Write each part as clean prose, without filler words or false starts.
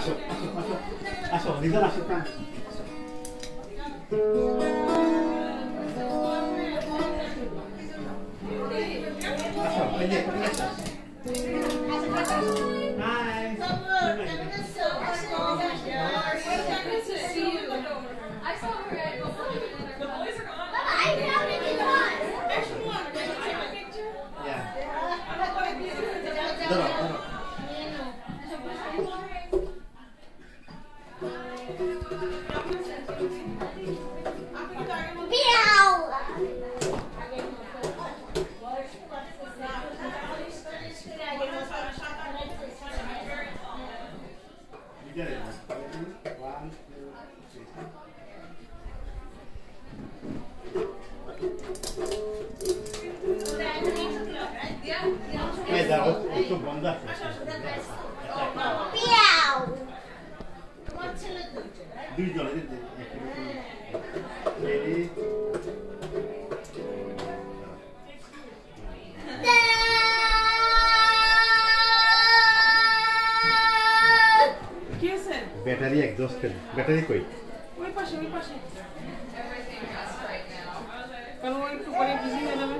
আসো আসো রিজন আসো না আসো এই যে কোথায় আছো hi I saw her at the boys are gone. I found it in the bus. There's one. Did you take a picture? Yeah. You get it. 1, 2, 3. Hey, that was so wonderful. Do you know it? Ready? Battery exhausted. Battery koi? Oi pashe. Everything else right now. Kalau mau itu paling busy na naman.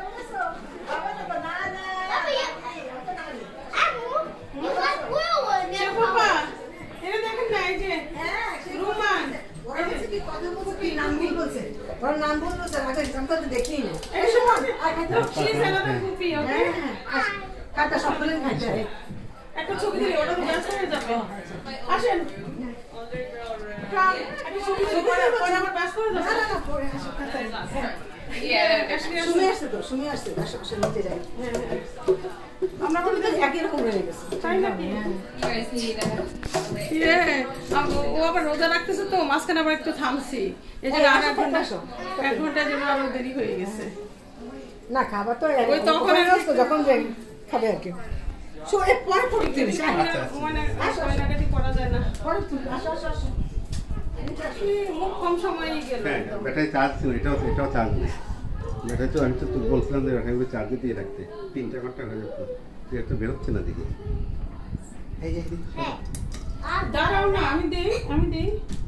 Papa, ini দেখেন না এই যে রুমান ওরা হচ্ছে কি কথা বলছে কি নাম বলছে ওর নাম বলছে আগে আমরা তো দেখি না এই সময় আগে তো শি সালাদা কুপি ওকে কাটা সবগুলো খাইছে একটা ছবি দিলে ওটা তো ব্যস্ত হয়ে যাবে আসেন একটা ছবি পরে আবার ব্যস্ত হয়ে যাবে না পরে আসো সুমি আসছে আসলে নিতে যাই আমরা বলি তো একই রকম হয়ে গেছে তাই না কি ও আবার রোজা রাখতেছে তো মাঝখানে আবার একটু থামছি এই যে আর 1 ঘন্টা যেন আরো দেরি হয়ে গেছে না খাবার তো ওই তখন যখন খাবে আর কি পরে পড়তে মানে নাগাটি করা যায় না পরে আসো মুখ কম সময়ই গেল হ্যাঁ ব্যাটারি চার্জ ছিল এটাও চার্জ নেই ব্যাটারি তো আমি তো বলছিলাম যে ব্যাটারি চার্জে দিয়ে রাখতে 3 ঘন্টা হয়ে যেত এটা বেরোচ্ছে না দেখি এই যে দাঁড়াও না আমি দেই